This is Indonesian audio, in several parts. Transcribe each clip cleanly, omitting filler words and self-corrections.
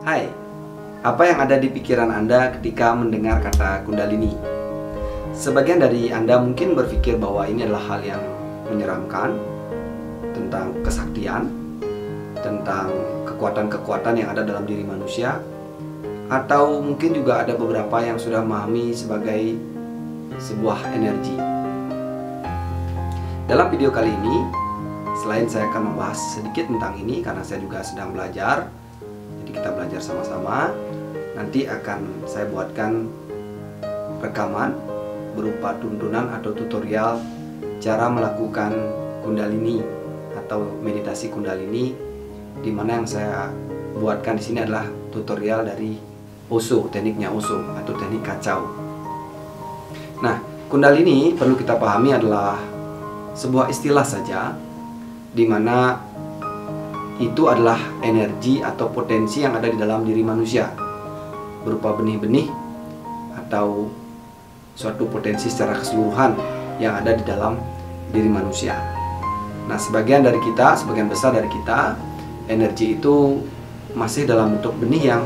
Hai, apa yang ada di pikiran Anda ketika mendengar kata Kundalini? Sebagian dari Anda mungkin berpikir bahwa ini adalah hal yang menyeramkan, tentang kesaktian, tentang kekuatan-kekuatan yang ada dalam diri manusia, atau mungkin juga ada beberapa yang sudah memahami sebagai sebuah energi. Dalam video kali ini, selain saya akan membahas sedikit tentang ini karena saya juga sedang belajar, jadi kita belajar sama-sama. Nanti akan saya buatkan rekaman berupa tuntunan atau tutorial cara melakukan Kundalini atau meditasi Kundalini, di mana yang saya buatkan di sini adalah tutorial dari Osho, tekniknya Osho atau teknik kacau. Nah, Kundalini perlu kita pahami adalah sebuah istilah saja, di mana itu adalah energi atau potensi yang ada di dalam diri manusia, berupa benih-benih atau suatu potensi secara keseluruhan yang ada di dalam diri manusia. Nah, sebagian besar dari kita, energi itu masih dalam bentuk benih yang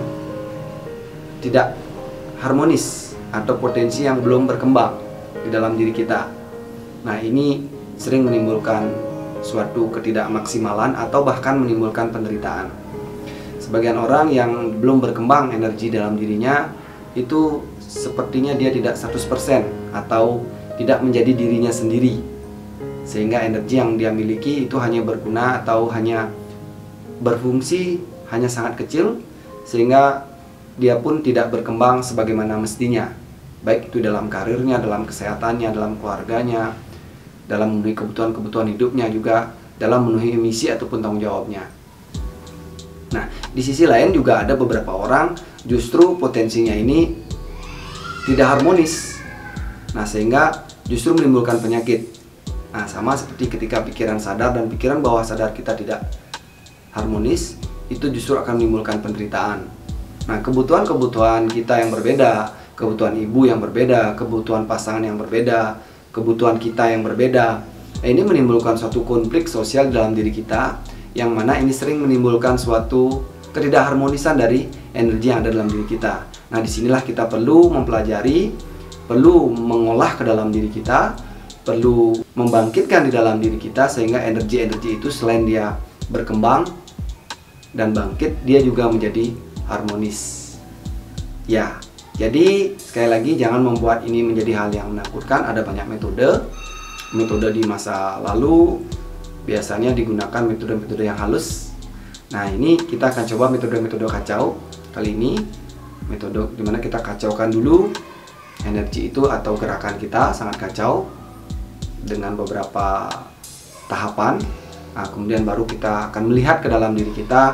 tidak harmonis atau potensi yang belum berkembang di dalam diri kita. Nah, ini sering menimbulkan suatu ketidakmaksimalan atau bahkan menimbulkan penderitaan. Sebagian orang yang belum berkembang energi dalam dirinya itu sepertinya dia tidak 100% atau tidak menjadi dirinya sendiri, sehingga energi yang dia miliki itu hanya berguna atau hanya berfungsi hanya sangat kecil, sehingga dia pun tidak berkembang sebagaimana mestinya, baik itu dalam karirnya, dalam kesehatannya, dalam keluarganya, dalam memenuhi kebutuhan-kebutuhan hidupnya, juga dalam memenuhi misi ataupun tanggung jawabnya. Nah, di sisi lain juga ada beberapa orang justru potensinya ini tidak harmonis. Nah, sehingga justru menimbulkan penyakit. Nah, sama seperti ketika pikiran sadar dan pikiran bawah sadar kita tidak harmonis, itu justru akan menimbulkan penderitaan. Nah, kebutuhan-kebutuhan kita yang berbeda, kebutuhan ibu yang berbeda, kebutuhan pasangan yang berbeda, kebutuhan kita yang berbeda, ini menimbulkan suatu konflik sosial dalam diri kita, yang mana ini sering menimbulkan suatu ketidakharmonisan dari energi yang ada dalam diri kita. Nah, disinilah kita perlu mempelajari, perlu mengolah ke dalam diri kita, perlu membangkitkan di dalam diri kita, sehingga energi-energi itu selain dia berkembang dan bangkit, dia juga menjadi harmonis. Ya, jadi sekali lagi jangan membuat ini menjadi hal yang menakutkan. Ada banyak metode di masa lalu biasanya digunakan metode-metode yang halus. Nah, ini kita akan coba metode-metode kacau. Kali ini metode dimana kita kacaukan dulu energi itu atau gerakan kita sangat kacau dengan beberapa tahapan. Nah, kemudian baru kita akan melihat ke dalam diri kita,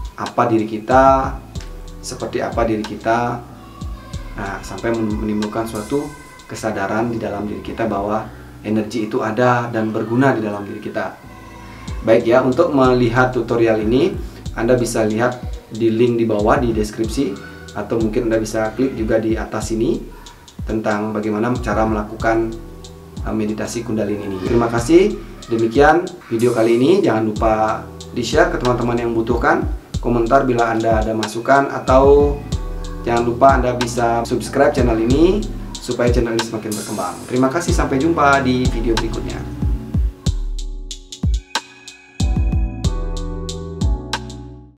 seperti apa diri kita. Nah, sampai menimbulkan suatu kesadaran di dalam diri kita bahwa energi itu ada dan berguna di dalam diri kita. Baik ya, untuk melihat tutorial ini Anda bisa lihat di link di bawah di deskripsi, atau mungkin Anda bisa klik juga di atas ini tentang bagaimana cara melakukan meditasi Kundalini ini. Terima kasih. Demikian video kali ini. Jangan lupa di-share ke teman-teman yang membutuhkan, komentar bila Anda ada masukan, atau jangan lupa Anda bisa subscribe channel ini supaya channel ini semakin berkembang. Terima kasih, sampai jumpa di video berikutnya.